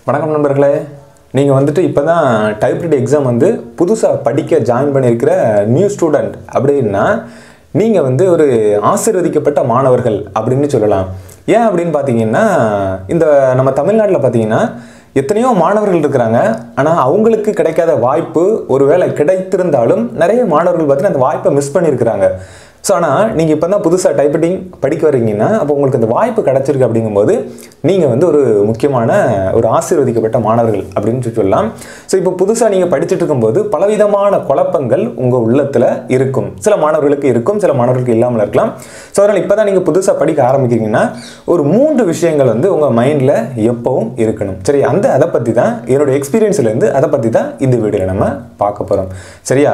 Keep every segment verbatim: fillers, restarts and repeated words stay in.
வணக்கம் நண்பர்களே, நீங்கள் வந்துட்டு இப்போ தான் டைப்ரைட்டிங் எக்ஸாம் வந்து புதுசாக படிக்க ஜாயின் பண்ணியிருக்கிற நியூ ஸ்டூடெண்ட் அப்படின்னா நீங்கள் வந்து ஒரு ஆசீர்வதிக்கப்பட்ட மாணவர்கள் அப்படின்னு சொல்லலாம். ஏன் அப்படின்னு பார்த்தீங்கன்னா, இந்த நம்ம தமிழ்நாட்டில் பார்த்தீங்கன்னா எத்தனையோ மாணவர்கள் இருக்கிறாங்க. ஆனால் அவங்களுக்கு கிடைக்காத வாய்ப்பு ஒருவேளை கிடைத்திருந்தாலும் நிறைய மாணவர்கள் பார்த்தீங்கன்னா அந்த வாய்ப்பை மிஸ் பண்ணியிருக்கிறாங்க. ஸோ ஆனால் நீங்கள் இப்போ தான் புதுசாக டைப்ரைட்டிங் படிக்க வரீங்கன்னா அப்போ உங்களுக்கு அந்த வாய்ப்பு கிடச்சிருக்கு அப்படிங்கும்போது நீங்கள் வந்து ஒரு முக்கியமான ஒரு ஆசீர்வதிக்கப்பட்ட மாணவர்கள் அப்படின்னு சொல்லலாம். ஸோ இப்போ புதுசாக நீங்கள் படிச்சுட்டு இருக்கும்போது பலவிதமான குழப்பங்கள் உங்கள் உள்ளத்தில் இருக்கும். சில மாணவர்களுக்கு இருக்கும், சில மாணவர்களுக்கு இல்லாமல் இருக்கலாம். ஸோ அதனால் இப்போ தான் நீங்கள் புதுசாக படிக்க ஆரம்பிக்கிறீங்கன்னா ஒரு மூன்று விஷயங்கள் வந்து உங்கள் மைண்டில் எப்பவும் இருக்கணும். சரி, அந்த அதை பற்றி தான் என்னோடய எக்ஸ்பீரியன்ஸ்லேருந்து அதை பற்றி தான் இந்த வீடியோவில் நம்ம பார்க்க போகிறோம். சரியா?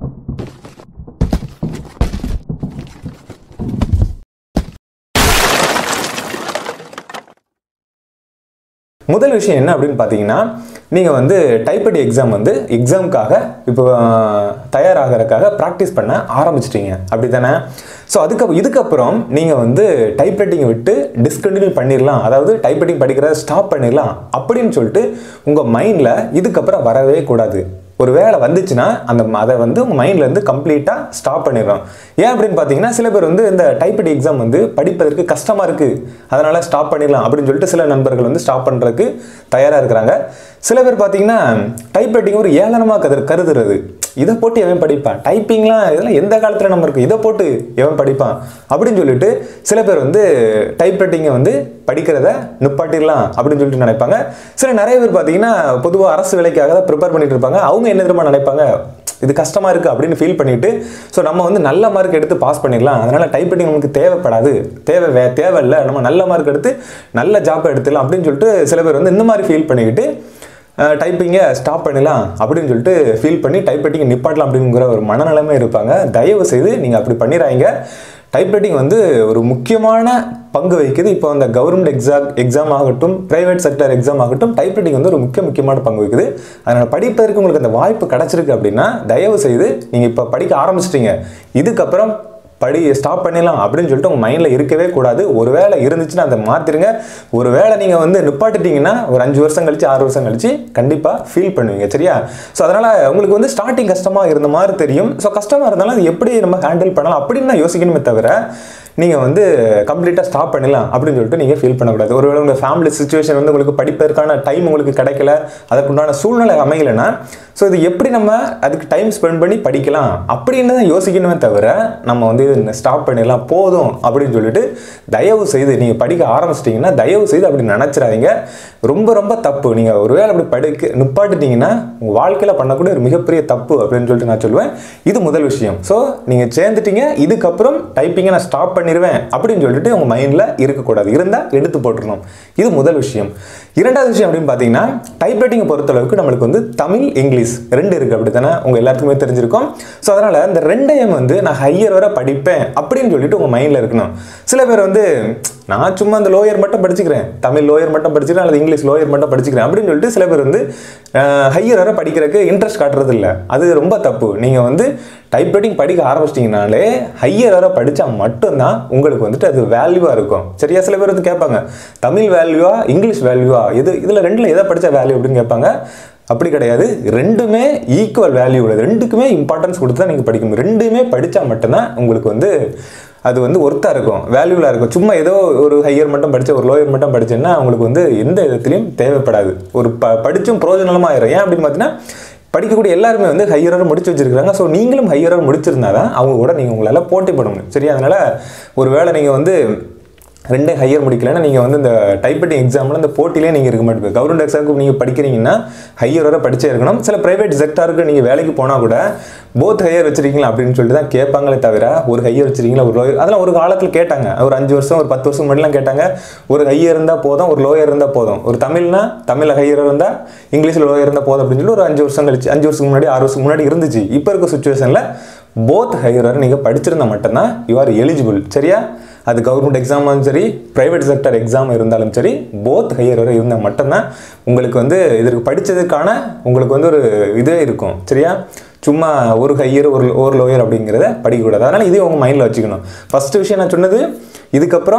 முதல் விஷயம் என்ன அப்படின்னு பார்த்தீங்கன்னா, நீங்கள் வந்து டைப்ரைட்டிங் எக்ஸாம் வந்து எக்ஸாமுக்காக இப்போ தயாராகிறதுக்காக ப்ராக்டிஸ் பண்ண ஆரம்பிச்சிட்டிங்க அப்படி தானே? ஸோ அதுக்கு இதுக்கப்புறம் நீங்கள் வந்து டைப்ரைட்டிங்கை விட்டு டிஸ்கண்டினியூ பண்ணிடலாம், அதாவது டைப்ரைட்டிங் படிக்கிறத ஸ்டாப் பண்ணிடலாம் அப்படின்னு சொல்லிட்டு உங்கள் மைண்டில் இதுக்கப்புறம் வரவே கூடாது. ஒரு வேலை வந்துச்சுன்னா அந்த அதை வந்து உங்கள் மைண்ட்லேருந்து கம்ப்ளீட்டாக ஸ்டாப் பண்ணிடுறோம். ஏன் அப்படின்னு பார்த்தீங்கன்னா, சில பேர் வந்து இந்த டைப்ரைட்டிங் எக்ஸாம் வந்து படிப்பதற்கு கஷ்டமாக இருக்குது, அதனால் ஸ்டாப் பண்ணிடலாம் அப்படின்னு சொல்லிட்டு சில நண்பர்கள் வந்து ஸ்டாப் பண்ணுறதுக்கு தயாராக இருக்கிறாங்க. சில பேர் பார்த்தீங்கன்னா டைப்ரைட்டிங் ஒரு ஏளனமாக கரு கருதுறது இதை போட்டு எவன் படிப்பான், டைப்பிங்லாம் இதெல்லாம் எந்த காலத்தில் நம்ம இருக்குது, இதை போட்டு எவன் படிப்பான் அப்படின்னு சொல்லிட்டு சில பேர் வந்து டைப்ரைட்டிங்கை வந்து படிக்கிறத நிப்பாட்டிடலாம் அப்படின்னு சொல்லிட்டு நினைப்பாங்க. சில நிறைய பேர் பார்த்தீங்கன்னா பொதுவாக அரசு வேலைக்காக தான் ப்ரிப்பேர் பண்ணிட்டு இருப்பாங்க. அவங்க என்ன தெரியுமா நினைப்பாங்க, இது கஷ்டமாக இருக்குது அப்படின்னு ஃபீல் பண்ணிவிட்டு ஸோ நம்ம வந்து நல்ல மார்க் எடுத்து பாஸ் பண்ணிடலாம், அதனால் டைப்ரைட்டிங் நமக்கு தேவைப்படாது, தேவை வே தேவையில்லை, நம்ம நல்ல மார்க் எடுத்து நல்ல ஜாப் எடுத்துடலாம் அப்படின்னு சொல்லிட்டு சில பேர் வந்து இந்த மாதிரி ஃபீல் பண்ணிக்கிட்டு டைப்பிங்கை ஸ்டாப் பண்ணிடலாம் அப்படின்னு சொல்லிட்டு ஃபீல் பண்ணி டைப்ரைட்டிங்கை நிப்பாட்டலாம் அப்படிங்கிற ஒரு மனநிலைமை இருப்பாங்க. தயவு செய்து நீங்கள் அப்படி பண்ணிடுறாங்க. டைப்ரைட்டிங் வந்து ஒரு முக்கியமான பங்கு வகிக்குது. இப்போ அந்த கவர்மெண்ட் எக்ஸாம் எக்ஸாம் ஆகட்டும், பிரைவேட் செக்டர் எக்ஸாம் ஆகட்டும், டைப்ரைட்டிங் வந்து ஒரு முக்கிய முக்கியமான பங்கு வகிக்குது. அதனால் படிப்பதற்கு உங்களுக்கு அந்த வாய்ப்பு கிடச்சிருக்கு அப்படின்னா தயவு செய்து நீங்கள் இப்போ படிக்க ஆரம்பிச்சிட்டிங்க, இதுக்கப்புறம் படி ஸ்டாப் பண்ணிடலாம் அப்படின்னு சொல்லிட்டு உங்கள் மைண்டில் இருக்கவே கூடாது. ஒரு வேளை இருந்துச்சுன்னா அதை மாற்றிடுங்க. ஒரு வேளை நீங்கள் வந்து நிப்பாட்டிட்டீங்கன்னா ஒரு அஞ்சு வருஷம் கழிச்சு ஆறு வருஷம் கழிச்சு கண்டிப்பாக ஃபீல் பண்ணுவீங்க. சரியா? ஸோ அதனால் உங்களுக்கு வந்து ஸ்டார்டிங் கஷ்டமாக இருந்த மாதிரி தெரியும். ஸோ கஷ்டமாக இருந்தாலும் அது எப்படி நம்ம ஹேண்டில் பண்ணலாம் அப்படின்னு நான் யோசிக்கணுமே தவிர நீங்கள் வந்து கம்ப்ளீட்டாக ஸ்டாப் பண்ணிடலாம் அப்படின்னு சொல்லிட்டு நீங்கள் ஃபீல் பண்ணக்கூடாது. ஒருவேளை உங்கள் ஃபேமிலி சுச்சுவேஷன் வந்து உங்களுக்கு படிப்பதற்கான டைம் உங்களுக்கு கிடைக்கல, அதற்குண்டான சூழ்நிலை அமையலைன்னா ஸோ இது எப்படி நம்ம அதுக்கு டைம் ஸ்பெண்ட் பண்ணி படிக்கலாம் அப்படின்னு தான் யோசிக்கணுமே தவிர நம்ம வந்து இது ஸ்டாப் பண்ணிடலாம் போதும் அப்படின்னு சொல்லிட்டு தயவு செய்து நீங்கள் படிக்க ஆரம்பிச்சிட்டிங்கன்னா தயவு செய்து அப்படி நினச்சிடாதீங்க. ரொம்ப ரொம்ப தப்பு. நீங்கள் ஒருவேளை அப்படி படிக்க நிப்பாட்டிட்டீங்கன்னா உங்கள் வாழ்க்கையில் பண்ணக்கூடிய ஒரு மிகப்பெரிய தப்பு அப்படின்னு சொல்லிட்டு நான் சொல்லுவேன். இது முதல் விஷயம். ஸோ நீங்கள் சேர்ந்துட்டீங்க, இதுக்கப்புறம் டைப்பிங்கை நான் ஸ்டாப் பண்ணிடுவேன் அப்படின்னு சொல்லிட்டு உங்கள் மைண்டில் இருக்கக்கூடாது, இருந்தால் எடுத்து போட்டுருணும். இது முதல் விஷயம். இரண்டாவது விஷயம் அப்படின்னு பார்த்தீங்கன்னா, டைப்ரைட்டிங்கை பொறுத்தளவுக்கு நம்மளுக்கு வந்து தமிழ், இங்கிலீஷ் ரெண்டு இருக்குது அப்படி தானே உங்கள் எல்லாத்துக்குமே தெரிஞ்சிருக்கும். ஸோ அதனால் இந்த ரெண்டையும் வந்து நான் ஹையர் வரை படிப்பேன் அப்படின்னு சொல்லிட்டு உங்கள் மைண்டில் இருக்கணும். சில பேர் வந்து நான் சும்மா அந்த லோயர் மட்டும் படிச்சுக்கிறேன், தமிழ் லோயர் மட்டும் படிச்சுக்கிறேன் அல்லது இங்கிலீஷ் லோயர் மட்டும் படிச்சுக்கிறேன் அப்படின்னு சொல்லிட்டு சில பேர் வந்து ஹையர் வரை படிக்கிறதுக்கு இன்ட்ரெஸ்ட் காட்டுறது இல்லை. அது ரொம்ப தப்பு. நீங்கள் வந்து டைப்ரைட்டிங் படிக்க ஆரம்பிச்சிட்டிங்கனாலே ஹையர் வரை படித்தா மட்டும்தான் உங்களுக்கு வந்துட்டு அது வேல்யூவாக இருக்கும். சரியா? சில பேர் வந்து கேட்பாங்க, தமிழ் வேல்யூவா இங்கிலீஷ் வேல்யூவா, இது இதில் ரெண்டில் எதை படித்தா வேல்யூ அப்படின்னு கேட்பாங்க. அப்படி கிடையாது. ரெண்டுமே ஈக்குவல் வேல்யூ உள்ளது. ரெண்டுக்குமே இம்பார்ட்டன்ஸ் கொடுத்து தான் நீங்கள் படிக்கணும். ரெண்டுமே படித்தா மட்டும்தான் உங்களுக்கு வந்து அது வந்து ஒர்த்தாக இருக்கும், வேல்யூலாக இருக்கும். சும்மா ஏதோ ஒரு ஹையர் மட்டும் படித்த ஒரு லோயர் மட்டும் படித்தேன்னா உங்களுக்கு வந்து எந்த விதத்துலையும் தேவைப்படாது. ஒரு ப படித்தும் பிரோஜனமாக ஆயிரும். ஏன் அப்படின்னு பார்த்தீங்கன்னா, படிக்கக்கூடிய எல்லாருமே வந்து ஹையராக முடிச்சு வச்சுருக்காங்க. ஸோ நீங்களும் ஹையராக முடிச்சிருந்தா தான் அவங்க கூட நீங்கள் உங்களால் போட்டி போடணும். சரியா? அதனால் ஒரு வேளை நீங்கள் வந்து ரெண்டே ஹையர் முடிக்கலைன்னா நீங்கள் வந்து இந்த டைப்ரைட்டிங் எக்ஸாமில் இந்த போட்டிலே நீங்கள் இருக்க மாட்டீங்க. கவர்மெண்ட் எக்ஸாமுக்கு நீங்கள் படிக்கிறீங்கன்னா ஹையர் வரை படிச்சே இருக்கணும். சில ப்ரைவேட் செக்டாருக்கு நீங்கள் வேலைக்கு போனால் கூட போத் ஹையர் வச்சுருக்கீங்களா அப்படின்னு சொல்லிட்டு தான் கேட்பாங்களே தவிர ஒரு ஹையர் வச்சுருக்கீங்களா ஒரு லோயர், அதெல்லாம் ஒரு காலத்தில் கேட்டாங்க. ஒரு அஞ்சு வருஷம் ஒரு பத்து வருஷம் முன்னாடிலாம் கேட்டாங்க. ஒரு ஹையர் இருந்தால் போதும், ஒரு லோயர் இருந்தால் போதும். ஒரு தமிழ்னா தமிழில் ஹையர் இருந்தால் இங்கிலீஷில் லோயர் இருந்தால் போதும் அப்படின்னு சொல்லி ஒரு அஞ்சு வருஷம் கழிச்சு அஞ்சு வருஷத்துக்கு முன்னாடி ஆறு வருஷத்துக்கு முன்னாடி இருந்துச்சு. இப்போ இருக்க சுச்சுவேஷனில் போத் ஹையர் வரை நீங்கள் படிச்சிருந்தால் மட்டும்தான் யூ ஆர் எலிஜிபிள். சரியா? அது கவர்மெண்ட் எக்ஸாமும் சரி, பிரைவேட் செக்டர் எக்ஸாம் இருந்தாலும் சரி, போத் ஹையர் வரை இருந்தால் மட்டும்தான் உங்களுக்கு வந்து இதற்கு படித்ததுக்கான உங்களுக்கு வந்து ஒரு இதே இருக்கும். சரியா? சும்மா ஒரு ஹையர் ஒரு ஒரு லோயர் அப்படிங்கிறத படிக்கக்கூடாது. அதனால் இதே உங்கள் மைண்டில் வச்சுக்கணும். ஃபஸ்ட்டு விஷயம் நான் சொன்னது, இதுக்கப்புறம்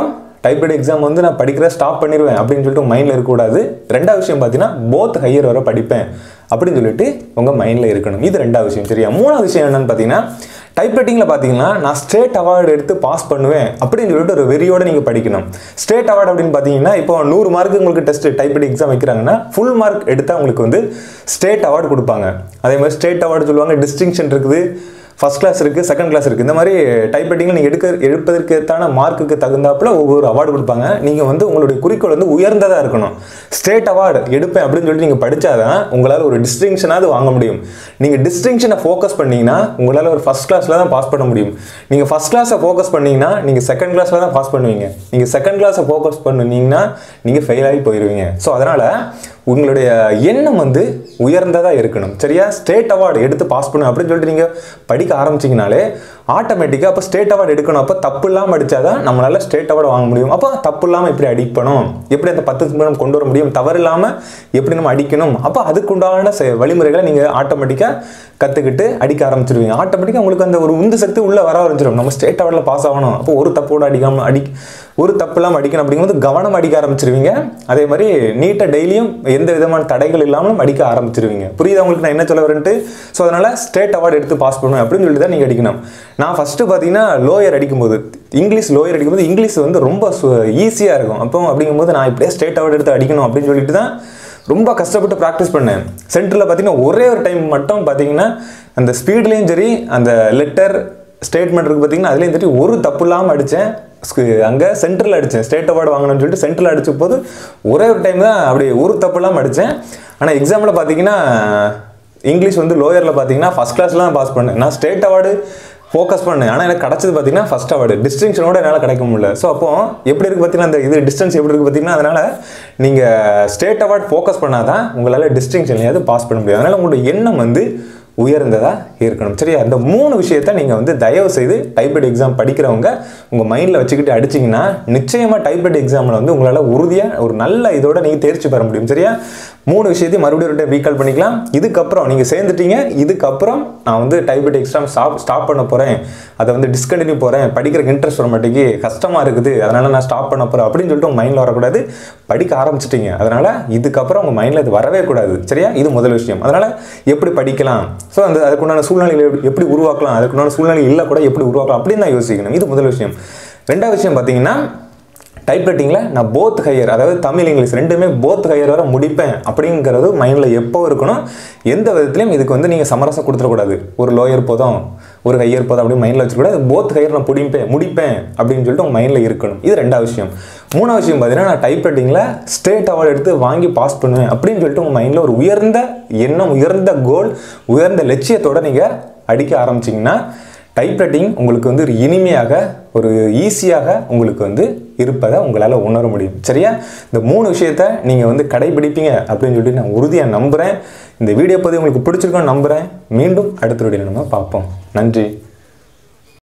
டைப்ரைட்டிங் எக்ஸாம் வந்து நான் படிக்கிற ஸ்டாப் பண்ணிடுவேன் அப்படின்னு சொல்லிட்டு உங்கள் மைண்டில் இருக்கக்கூடாது. ரெண்டாவது விஷயம் பார்த்தீங்கன்னா போத் ஹையர் வர படிப்பேன் அப்படின்னு சொல்லிட்டு உங்கள் மைண்டில் இருக்கணும். இது ரெண்டாவது விஷயம். சரியா? மூணாவது விஷயம் என்னன்னு பார்த்தீங்கன்னா டைப்ரைட்டிங்கில் பார்த்தீங்கன்னா நான் ஸ்டேட் அவார்டு எடுத்து பாஸ் பண்ணுவேன் அப்படின்னு சொல்லிட்டு ஒரு வெறியோடு நீங்கள் படிக்கணும். ஸ்டேட் அவார்டு அப்படின்னு பார்த்தீங்கன்னா இப்போ நூறு மார்க்கு உங்களுக்கு டெஸ்ட் டைப்ரைட்டிங் எக்ஸாம் வைக்கிறாங்கன்னா ஃபுல் மார்க் எடுத்தால் உங்களுக்கு வந்து ஸ்டேட் அவார்டு கொடுப்பாங்க. அதே மாதிரி ஸ்டேட் அவார்டு சொல்லுவாங்க, டிஸ்டிங்ஷன் இருக்குது, ஃபர்ஸ்ட் கிளாஸ் இருக்குது, செகண்ட் கிளாஸ் இருக்குது. இந்த மாதிரி டைப்ரைட்டிங்கில் நீங்கள் எடுக்க எடுப்பதற்கான மார்க்குக்கு தகுந்தாப்புல ஒவ்வொரு அவார்டு கொடுப்பாங்க. நீங்கள் வந்து உங்களுடைய குறிக்கோள் வந்து உயர்ந்ததாக இருக்கணும். ஸ்டேட் அவார்டு எடுப்பேன் அப்படின்னு சொல்லிட்டு நீங்கள் படித்தாதான் உங்களால் ஒரு டிஸ்டிங்ஷனாவது வாங்க முடியும். நீங்கள் டிஸ்டிங்ஷனை ஃபோக்கஸ் பண்ணிங்கன்னா உங்களால் ஒரு ஃபஸ்ட் கிளாஸில் தான் பாஸ் பண்ண முடியும். நீங்கள் ஃபஸ்ட் கிளாஸை ஃபோக்கஸ் பண்ணிங்கன்னா நீங்கள் செகண்ட் கிளாஸில் தான் பாஸ் பண்ணுவீங்க. நீங்கள் செகண்ட் கிளாஸை ஃபோக்கஸ் பண்ணிங்கன்னா நீங்கள் ஃபெயில் ஆகி போயிடுவீங்க. ஸோ அதனால் உங்களுடைய எண்ணம் வந்து உயர்ந்ததாக இருக்கணும். சரியா? ஸ்டேட் அவார்டு எடுத்து பாஸ் பண்ணணும் அப்படின்னு சொல்லிட்டு நீங்கள் படிக்க ஆரம்பிச்சிங்கனாலே ஆட்டோமேட்டிக்காக அப்போ ஸ்டேட் அவார்டு எடுக்கணும். அப்போ தப்பு இல்லாமல் அடித்தாதான் நம்மளால் ஸ்டேட் அவார்டு வாங்க முடியும். அப்போ தப்பு இல்லாமல் எப்படி அடிக்கணும், எப்படி அந்த பத்து நிமிடம் கொண்டு வர முடியும், தவறு இல்லாமல் எப்படி நம்ம அடிக்கணும், அப்போ அதுக்குண்டான வழிமுறைகளை நீங்கள் ஆட்டோமேட்டிக்காக கற்றுக்கிட்டு அடிக்க ஆரம்பிச்சிருவீங்க. ஆட்டோமேட்டிக்காக உங்களுக்கு அந்த ஒரு உந்து சக்தி உள்ளே வர ஆரம்பிச்சிடும். நம்ம ஸ்டேட் அவார்டில் பாஸ் ஆகணும், அப்போ ஒரு தப்போடு அடிக்காமல் அடி ஒரு தப்பு இல்லாமல் அடிக்கணும் அப்படிங்கும்போது கவனம் அடிக்க ஆரம்பிச்சிருவீங்க. அதே மாதிரி நீட்டாக டெய்லியும் எந்த விதமான தடைகள் இல்லாமல் அடிக்க ஆரம்பிச்சிருவீங்க. புரியுதா உங்களுக்கு நான் என்ன சொல்ல வரேன்ட்டு? ஸோ அதனால் ஸ்டேட் அவார்டு எடுத்து பாஸ் பண்ணுவேன் அப்படின்னு சொல்லிட்டு தான் நீங்கள் அடிக்கணும். நான் ஃபஸ்ட்டு பார்த்தீங்கன்னா லோயர் அடிக்கும்போது இங்கிலீஷ் லோயர் அடிக்கும்போது இங்கிலீஷ் வந்து ரொம்ப ஈஸியாக இருக்கும். அப்போ அப்படிங்கும்போது நான் இப்படியே ஸ்டேட் அவார்டு எடுத்து அடிக்கணும் அப்படின்னு சொல்லிட்டு தான் ரொம்ப கஷ்டப்பட்டு ப்ராக்டிஸ் பண்ணேன். சென்டரில் பார்த்தீங்கன்னா ஒரே ஒரு டைம் மட்டும் பார்த்தீங்கன்னா அந்த ஸ்பீட்லேயும் சரி அந்த லெட்டர் ஸ்டேட்மெண்ட் இருக்குது பார்த்தீங்கன்னா அதுலேயும் சரி ஒரு தப்பு இல்லாமல் அடித்தேன். அங்கே சென்டரில் அடித்தேன். ஸ்டேட் அவார்டு வாங்கணும்னு சொல்லிட்டு சென்டரில் அடித்த போது ஒரே ஒரு டைம் தான் அப்படி ஒரு தப்பு இல்லாமல் அடித்தேன். ஆனால் எக்ஸாமில் பார்த்தீங்கன்னா இங்கிலீஷ் வந்து லோயரில் பார்த்தீங்கன்னா ஃபஸ்ட் கிளாஸ்லாம் பாஸ் பண்ணேன். நான் ஸ்டேட் அவார்டு ஃபோக்கஸ் பண்ணேன். ஆனால் எனக்கு கிடச்சது பார்த்தீங்கன்னா ஃபஸ்ட் அவார்டு டிஸ்டிங்ஷனோட என்னால் கிடைக்க முடியல. ஸோ அப்போ எப்படி இருக்குது பார்த்தீங்கன்னா அந்த இது டிஸ்டன்ஸ் எப்படி இருக்குது பார்த்தீங்கன்னா அதனால் நீங்கள் ஸ்டேட் அவார்டு ஃபோக்கஸ் பண்ணால் தான் உங்களால் டிஸ்டிங்ஷன்லையாவது பாஸ் பண்ண முடியும். அதனால் உங்களுடைய எண்ணம் வந்து உயர்ந்ததாக இருக்கணும். சரியா? இந்த மூணு விஷயத்த நீங்கள் வந்து தயவு செய்து டைப்ரைட்டிங் எக்ஸாம் படிக்கிறவங்க உங்கள் மைண்டில் வச்சுக்கிட்டு அடிச்சிங்கன்னா நிச்சயமாக டைப்ரைட்டிங் எக்ஸாமில் வந்து உங்களால் உறுதியாக ஒரு நல்ல இதோட நீங்கள் தேர்ச்சி பெற முடியும். சரியா? மூணு விஷயத்தையும் மறுபடியும் ஒரு டைம் ரீகால் பண்ணிக்கலாம். இதுக்கப்புறம் நீங்கள் சேர்ந்துட்டீங்க, இதுக்கப்புறம் நான் வந்து டைப்ரைட்டிங் எக்ஸாம் ஸ்டாப் ஸ்டாப் பண்ண போகிறேன், அதை வந்து டிஸ்கண்டினியூ போகிறேன், படிக்கிறதுக்கு இன்ட்ரெஸ்ட் வர மாட்டேங்கி கஷ்டமாக இருக்குது, அதனால் நான் ஸ்டாப் பண்ண போகிறேன் அப்படின்னு சொல்லிட்டு உங்கள் மைண்டில் வரக்கூடாது. படிக்க ஆரம்பிச்சிட்டிங்க, அதனால் இதுக்கப்புறம் உங்கள் மைண்டில் இது வரவே கூடாது. சரியா? இது முதல் விஷயம். அதனால் எப்படி படிக்கலாம், ஸோ அந்த அதுக்குண்டான சூழ்நிலைகளை எப்படி உருவாக்கலாம், அதுக்குண்டான சூழ்நிலை இல்லை கூட எப்படி உருவாக்கலாம் அப்படின்னு தான் யோசிக்கணும். இது முதல் விஷயம். ரெண்டாவது விஷயம் பார்த்தீங்கன்னா டைப்ரைட்டிங்கில் நான் போத் ஹையர், அதாவது தமிழ் இங்கிலீஷ் ரெண்டுமே போத் ஹையர் வர முடிப்பேன் அப்படிங்கிறது மைண்டில் எப்போ இருக்கணும். எந்த விதத்துலையும் இதுக்கு வந்து நீங்கள் சமரசம் கொடுத்துடக்கூடாது. ஒரு லோயர் போதும் ஒரு ஹையர் போதும் அப்படின்னு மைண்டில் வச்சுக்கூடாது. போத் ஹையர் நான் முடிப்பேன் முடிப்பேன் அப்படின்னு சொல்லிட்டு உங்கள் மைண்டில் இருக்கணும். இது ரெண்டாவது விஷயம். மூணாவது விஷயம் பார்த்தீங்கன்னா நான் டைப்ரைட்டிங்கில் ஸ்டேட் அவார்டு எடுத்து வாங்கி பாஸ் பண்ணுவேன் அப்படின்னு சொல்லிட்டு உங்கள் மைண்டில் ஒரு உயர்ந்த எண்ணம், உயர்ந்த கோல், உயர்ந்த லட்சியத்தோடு நீங்கள் அடிக்க ஆரம்பிச்சிங்கன்னா டைப்ரைட்டிங் உங்களுக்கு வந்து ஒரு இனிமையாக ஒரு ஈஸியாக உங்களுக்கு வந்து இருப்பதை உங்களால் உணர முடியும். சரியா? இந்த மூணு விஷயத்த நீங்கள் வந்து கடைபிடிப்பீங்க அப்படின்னு சொல்லிட்டு நான் உறுதியாக நம்புகிறேன். இந்த வீடியோ பதிவு உங்களுக்கு பிடிச்சிருக்கோன்னு நம்புகிறேன். மீண்டும் அடுத்த வீடியோவில் நம்ம பார்ப்போம். நன்றி.